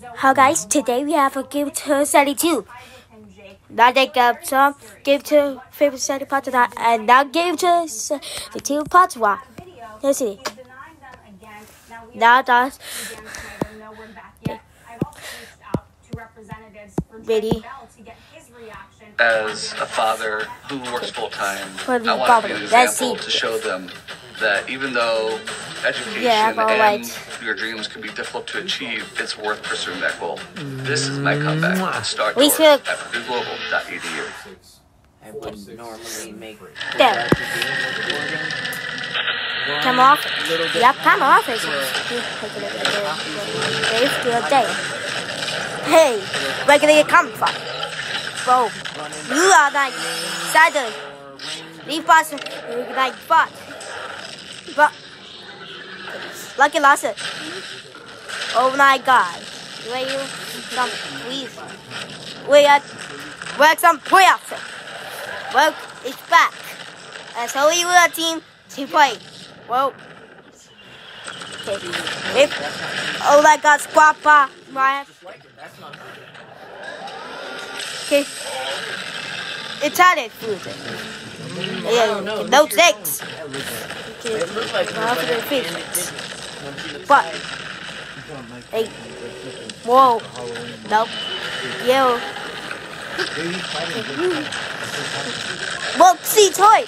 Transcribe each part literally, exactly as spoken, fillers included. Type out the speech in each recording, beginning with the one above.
Hi guys, today we have a give to seventy-two. Now they got some give to favorite seventy parts of that, and now give to seventy-two parts of that. Let's see. Now that's Biddy. As a father who works full time, I the want to be an example That's to show them that even though education Yeah, and right. your dreams can be difficult to achieve, it's worth pursuing that goal. This is my comeback. Start We doors should- at purdue global dot e d u. I would normally make There. Come off. Yep, come off. It's good day. Hey, where can you come from? Bro, you are like Saturday. Leave us like but. But. Lucky lost it. Oh my god. Where you some please. We are work some playoffs. Work is back. And so we will a team to play. Well, okay. If, oh my god, squad bar, Ryan. Okay. Italian food. Yeah, no six. Okay. But, hey, whoa, nope, yo. Well, see toy.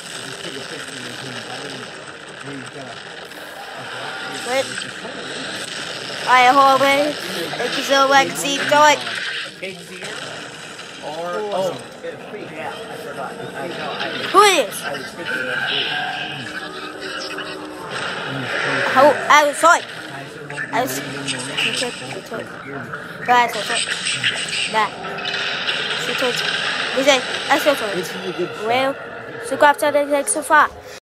Wait. I hold it. Thank you so much. See toy. Or oh, yeah, I forgot. I know. I Who is? I was thinking of How I was toy. I was toy. Guys, I toy. That. See toy. We say I saw toy. Well, subscribe to the next so far.